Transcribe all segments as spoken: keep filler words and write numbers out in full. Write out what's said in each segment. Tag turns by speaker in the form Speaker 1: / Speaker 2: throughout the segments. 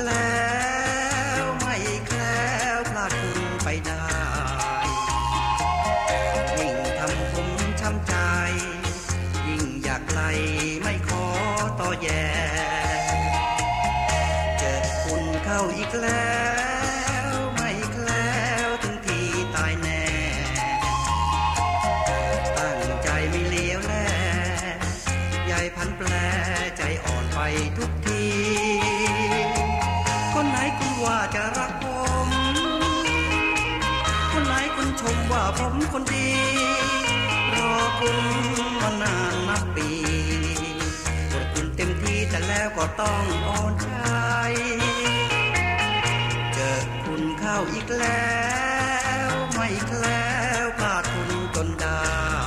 Speaker 1: แล้วไม่แคล้วพลาดคุณไปได้ยิ่งทำผมช้ำใจยิ่งอยากไกลไม่ขอต่อแย่เจอคุณเข้าอีกแล้วไม่แคล้วถึงทีตายแน่ตั้งใจไม่เลี้ยวแลใหญ่พันแปรใจอ่อนไปทุกทีคนไหนคุณว่าจะรักผมคนไหนคุณชมว่าผมคนดีรอคุณมานานนับปีกดคุณเต็มที่แต่แล้วก็ต้องอ่อนใจเจอคุณเข้าอีกแล้วไม่แคล้วพลาดคุณจนได้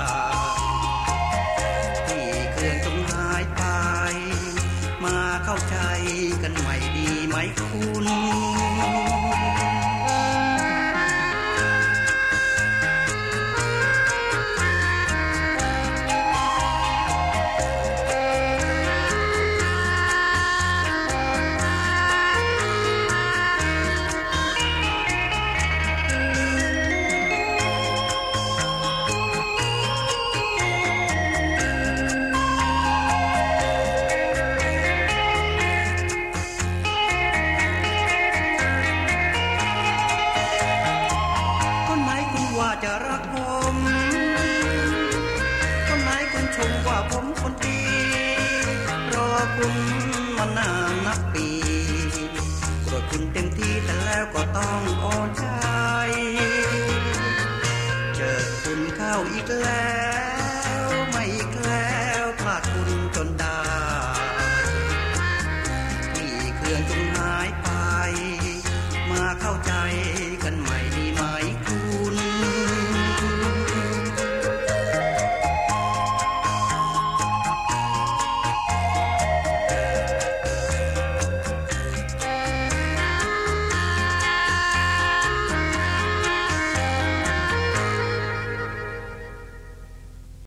Speaker 1: ที่เครื่องจงหายไปมาเข้าใจกันใหม่ดีไหมคุณจะรักผมคนไหนคุณชมว่าผมคนดีรอคุณมานานนับปีโกรธคุณเต็มที่แต่แล้วก็ต้องอ่อนใจเจอคุณเข้าอีกแล้วไม่แคล้วพลาดคุณจนได้ที่เครื่องจงหายไปมาเข้าใจกันใหม่